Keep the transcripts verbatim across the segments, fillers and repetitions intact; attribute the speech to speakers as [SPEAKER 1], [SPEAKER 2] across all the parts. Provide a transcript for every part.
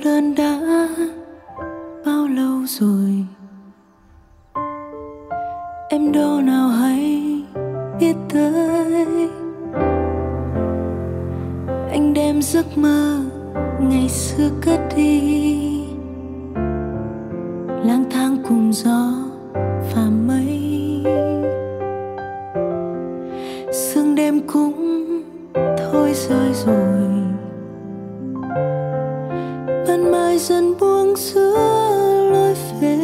[SPEAKER 1] đơn đã bao lâu rồi, em đâu nào hay biết tới. Anh đem giấc mơ ngày xưa cất đi, lang thang cùng gió và mây. Sương đêm cũng thôi rơi rồi, ban mai dần buông giữa lối về,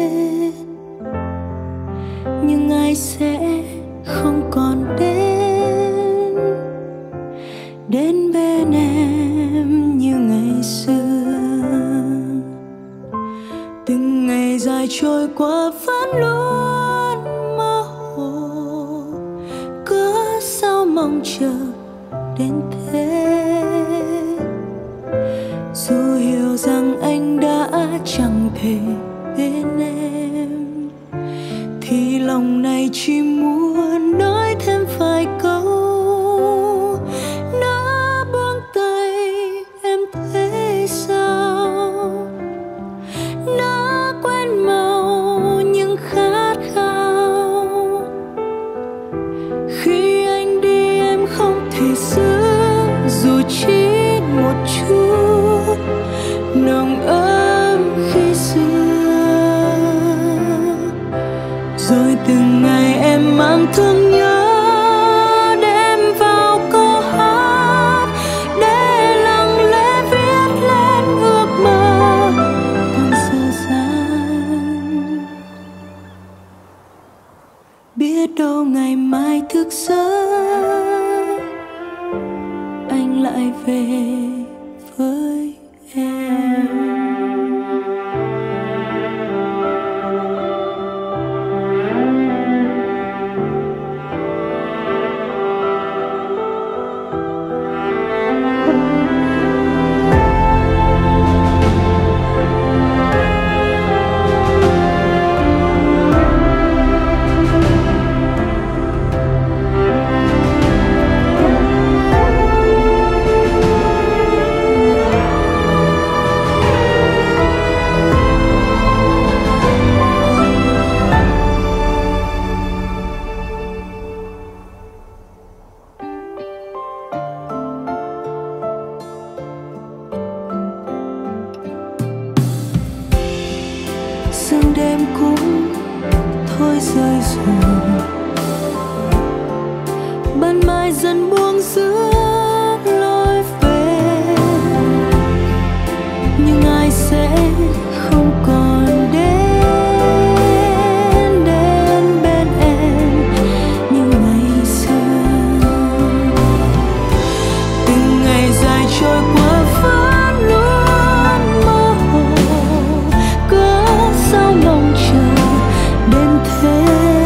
[SPEAKER 1] nhưng ai sẽ không còn đến đến bên em như ngày xưa. Từng ngày dài trôi qua vẫn luôn mơ hồ, cớ sao mong chờ đến thế. Dù hiểu rằng anh đã chẳng thể bên em, thì lòng này chỉ muốn nói thêm vài câu. Đã buông tay em thế sao, đã quen màu nhưng khát khao. Khi anh đi em không thể giữ dù chỉ một chút nồng ấm khi xưa. Rồi từng ngày em mang thương nhớ đem vào câu hát, để lặng lẽ viết lên ước mơ còn dở dang. Biết đâu ngày mai thức giấc anh lại về với em. Sương đêm cũng thôi rơi rồi, ban mai dần buông giữa lối về, nhưng ai sẽ không còn đến đến bên em như ngày xưa. Từng ngày dài trôi qua vẫn luôn mơ hồ, cớ sao mong chờ đến thế.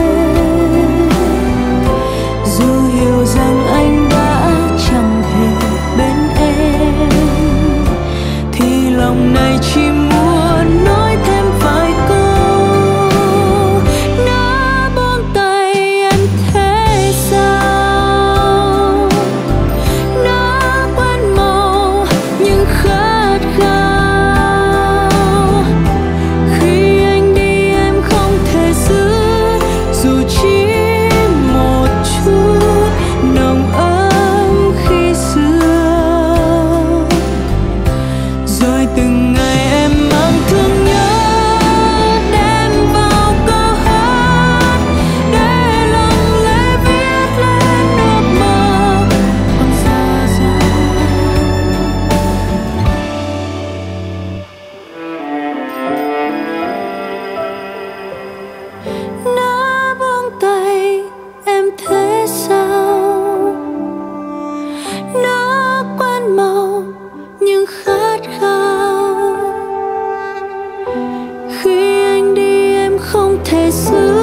[SPEAKER 1] Dù hiểu rằng anh đã chẳng thể bên em, thì lòng này chỉ muốn nói thêm vài câu. Đã buông tay em thế sao, đã quen màu nhưng khát khao. Khi anh đi em không thể giữ dù chỉ một chút nồng ấm khi xưa. Rồi từng ngày em mang thương nhớ đem vào câu hát, để lặng lẽ viết lên ước mơ còn dở dang. Đã buông tay em thế sao, đã quen màu nhưng khát khao. Khi anh đi em không thể giữ